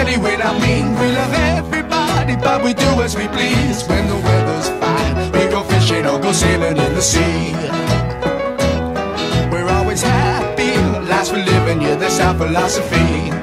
silly, we're not mean. We love everybody, but we do as we please. When the weather's fine, we go fishing or go sailing in the sea. We're always happy, life's for living, yeah, that's our philosophy.